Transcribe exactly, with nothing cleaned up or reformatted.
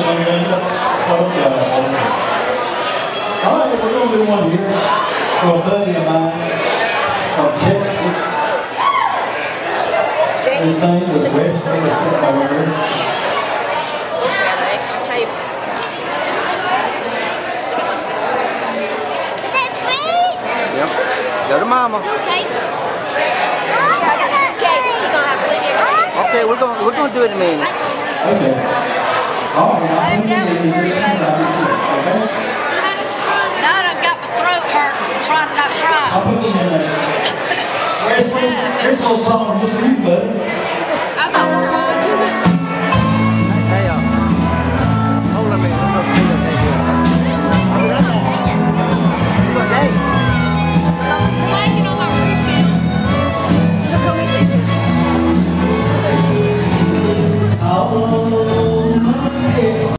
Linda. Okay. All right, we're going to do one here for a buddy of mine from Texas. His name is Wes. He's sitting over here. He's got an extra table. Is that sweet? Yep. Go to Mama. Okay. Okay, we're going we're going to do it in a minute. Okay. All right, I'll put it in here. Okay? Now I've got my throat hurt from trying to not cry. I'll put you in there. Wesley, here's a little song just for you, buddy. I'm not crying.